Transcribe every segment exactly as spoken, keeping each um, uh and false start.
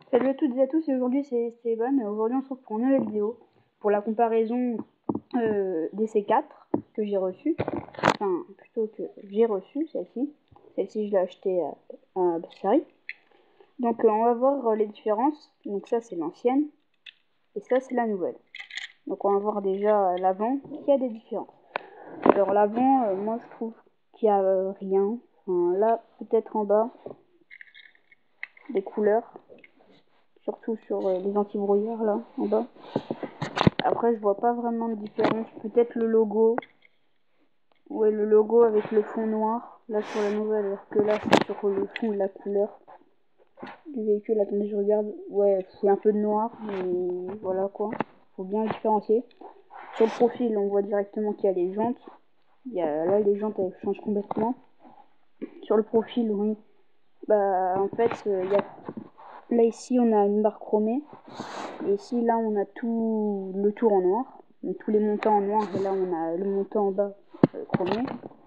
Salut à toutes et à tous, et aujourd'hui c'est Esteban, et aujourd'hui on se retrouve pour une nouvelle vidéo, pour la comparaison euh, des C quatre que j'ai reçu, enfin plutôt que j'ai reçu celle-ci, celle-ci je l'ai achetée à, à Bussari. Donc euh, on va voir euh, les différences, donc ça c'est l'ancienne, et ça c'est la nouvelle. Donc on va voir déjà euh, l'avant, qu'il y a des différences. Alors l'avant, euh, moi je trouve qu'il n'y a euh, rien, enfin, là peut-être en bas, des couleurs. Surtout sur euh, les anti-brouillards là en bas. Après je vois pas vraiment de différence. Peut-être le logo. Ouais, le logo avec le fond noir là sur la nouvelle, alors que là c'est sur le fond de la couleur du véhicule. Attendez, je regarde. Ouais, c'est un peu de noir, mais voilà quoi. Faut bien le différencier. Sur le profil, on voit directement qu'il y a les jantes. Il y a, là les jantes elles changent complètement. Sur le profil, oui. Bah en fait, euh, il y a là ici on a une barre chromée, et ici là on a tout le tour en noir, donc tous les montants en noir, et là on a le montant en bas euh, chromé.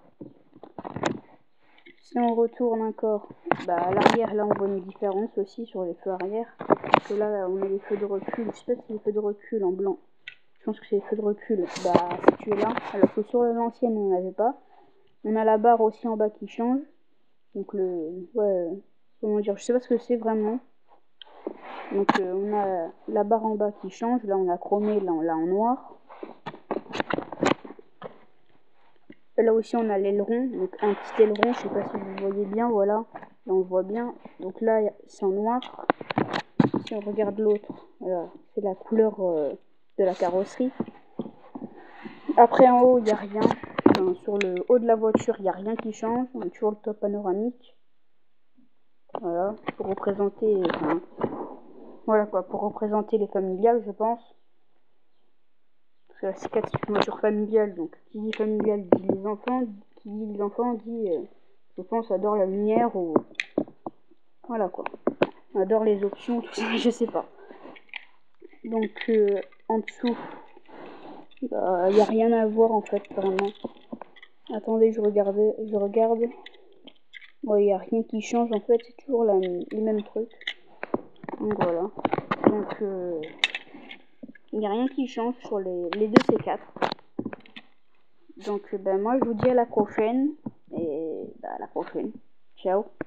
Si on retourne encore, bah à l'arrière là on voit une différence aussi sur les feux arrière, parce que là on a les feux de recul, je sais pas si c'est les feux de recul en blanc, je pense que c'est les feux de recul, bah situés là, alors que sur l'ancienne on n'avait pas. On a la barre aussi en bas qui change, donc le, ouais, comment dire, je sais pas ce que c'est vraiment. Donc euh, on a la barre en bas qui change, là on a chromé, là on l'a en noir. Et là aussi on a l'aileron, donc un petit aileron, je sais pas si vous voyez bien, voilà, là on voit bien. Donc là c'est en noir. Si on regarde l'autre, voilà, c'est la couleur euh, de la carrosserie. Après en haut il n'y a rien, enfin, sur le haut de la voiture il n'y a rien qui change, on a toujours le top panoramique. Voilà, pour représenter, enfin, voilà quoi, pour représenter les familiales je pense. Parce que c'est quatre voitures familiales, donc qui dit familiale dit les enfants, qui dit les enfants dit, euh, je pense, adore la lumière, ou voilà quoi, adore les options, tout ça, je sais pas. Donc euh, en dessous, il bah, n'y a rien à voir en fait, vraiment. Attendez, je regarde, je regarde. Ouais, il n'y a rien qui change en fait, c'est toujours la, les mêmes trucs. Donc voilà. Donc il euh, n'y a rien qui change sur les, les deux C quatre. Donc ben moi je vous dis à la prochaine, et bah, à la prochaine. Ciao.